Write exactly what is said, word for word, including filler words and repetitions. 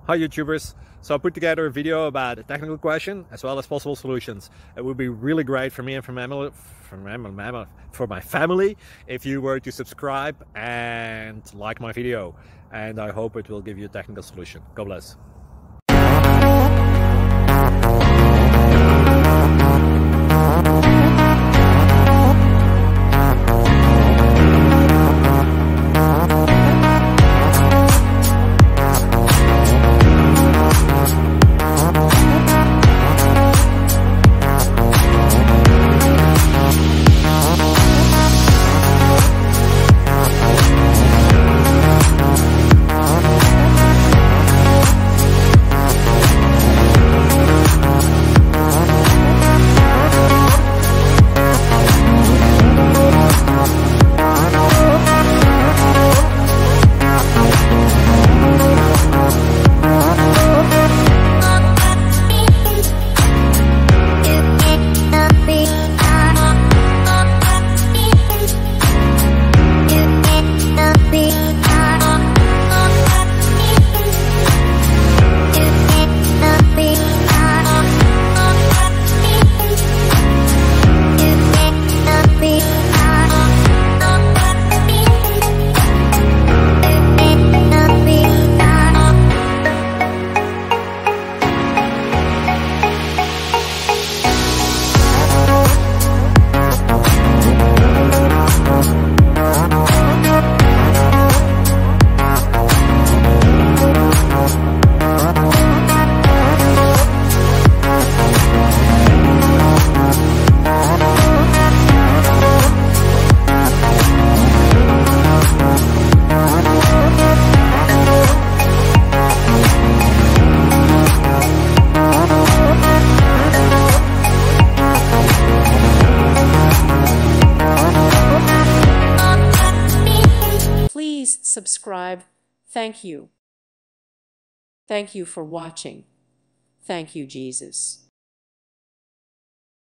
Hi YouTubers. So I put together a video about a technical question as well as possible solutions. It would be really great for me and for my family, for my, for my family if you were to subscribe and like my video. And I hope it will give you a technical solution. God bless. Please subscribe. Thank you. Thank you for watching. Thank you, Jesus.